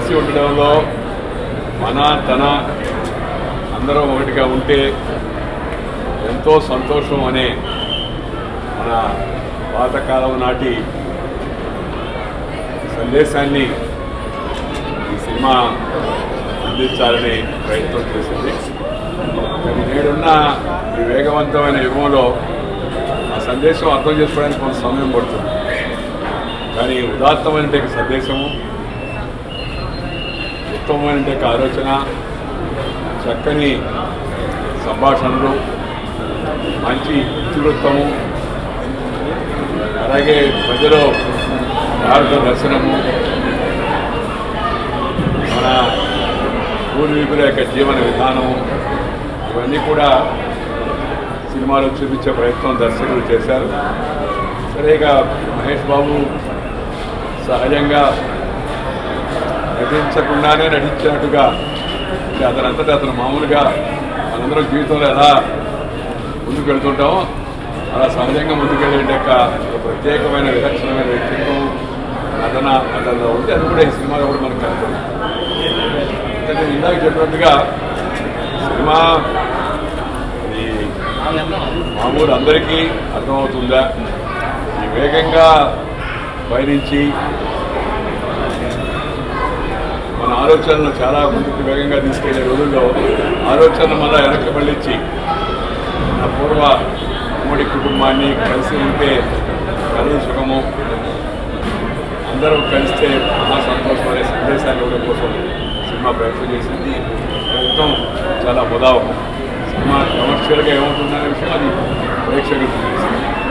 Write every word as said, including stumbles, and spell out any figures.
కలిసి ఉండడంలో మన తన అందరం ఒకటిగా ఉంటే ఎంతో సంతోషం అనే మన పాతకాలం నాటి సందేశాన్ని ఈ సినిమా అందించాలని ప్రయత్నం చేసింది. కానీ నేడున్న ఈ వేగవంతమైన యుగంలో ఆ సందేశం అర్థం చేసుకోవడానికి కొంత సమయం పడుతుంది. కానీ ఉదాత్తమైన సందేశము, ఉత్తమమైన ఆలోచన, చక్కని సంభాషణలు, మంచి ఇతివృత్తము, అలాగే ప్రజలు భారత దర్శనము, మన పూర్వీకుల యొక్క జీవన విధానము, ఇవన్నీ కూడా సినిమాలో చూపించే ప్రయత్నం దర్శకులు చేశారు. సరేగా మహేష్ బాబు సహజంగా నటించకుండానే నటించినట్టుగా అతనంతటా అతను మామూలుగా మనందరం జీవితంలో ఎలా ముందుకు వెళ్తుంటామో అలా సహజంగా ముందుకెళ్ళే యొక్క ప్రత్యేకమైన విలక్షణమైన వ్యక్తిత్వం అతన అతను ఉంటే అది కూడా ఈ సినిమాలో కూడా మనకు కలుగుతుంది. ఎందుకంటే ఇందాక చెప్పినట్టుగా సినిమా ఈ మామూలు అందరికీ అర్థమవుతుందా, ఈ వేగంగా పయనించి మన ఆలోచనలు చాలా ముందుకు వేగంగా తీసుకెళ్లే రోజుల్లో ఆలోచనలు మళ్ళా వెనక్కి మళ్ళించి మన పూర్వ ఉమ్మడి కుటుంబాన్ని కలిసి ఉంటే కలిసి సుఖము, అందరూ కలిస్తే మహా సంతోషం అనే సందేశాన్ని ఇవ్వడం కోసం సినిమా ప్రయత్నం చేసింది. ప్రయత్నం చాలా ముదావకం. సినిమా కమర్షియల్గా ఏమవుతుందనే విషయం అది ప్రేక్షకులు తెలిసింది.